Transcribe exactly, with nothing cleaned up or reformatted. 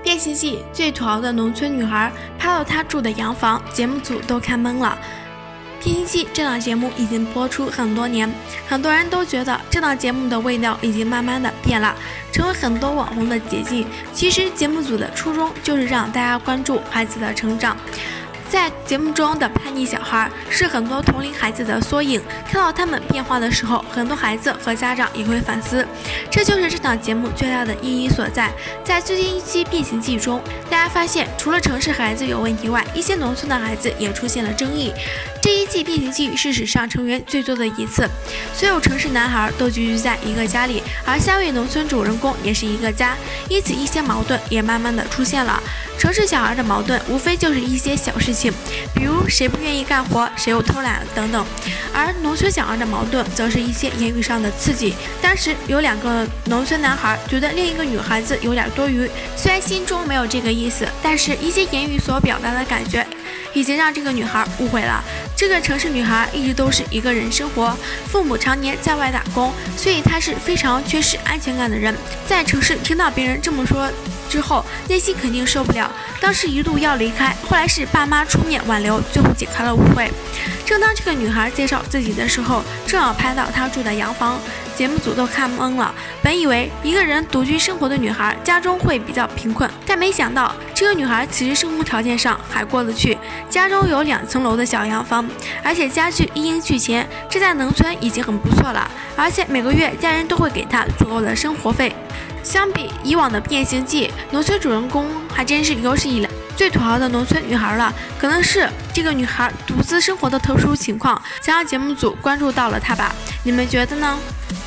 变形记最土豪的农村女孩拍到她住的洋房，节目组都看懵了。变形记这档节目已经播出很多年，很多人都觉得这档节目的味道已经慢慢的变了，成为很多网红的捷径。其实节目组的初衷就是让大家关注孩子的成长。在节目中的叛逆小孩是很多同龄孩子的缩影，看到他们变化的时候，很多孩子和家长也会反思，这就是这档节目最大的意义所在。在最近一期变形记中，大家发现除了城市孩子有问题外，一些农村的孩子也出现了争议。这一季变形记是史上成员最多的一次，所有城市男孩都聚居在一个家里，而三位农村主人公也是一个家，因此一些矛盾也慢慢的出现了。城市小孩的矛盾无非就是一些小事情，比如谁不愿意干活，谁又偷懒等等，而农村小孩的矛盾则是一些言语上的刺激。当时有两个农村男孩觉得另一个女孩子有点多余，虽然心中没有这个意思，但是一些言语所表达的感觉已经让这个女孩误会了。这个城市女孩一直都是一个人生活，父母常年在外打工，所以她是非常缺失安全感的人。在城市听到别人这么说之后，内心肯定受不了，当时一度要离开，后来是爸妈出面挽留，最后解开了误会。正当这个女孩介绍自己的时候，正好拍到她住的洋房，节目组都看懵了。本以为一个人独居生活的女孩家中会比较贫困，但没想到这个女孩其实生活条件上还过得去，家中有两层楼的小洋房，而且家具一应俱全，这在农村已经很不错了，而且每个月家人都会给她足够的生活费。相比以往的变形记，农村主人公还真是有史以来最土豪的农村女孩了。可能是这个女孩独自生活的特殊情况，才让节目组关注到了她吧？你们觉得呢？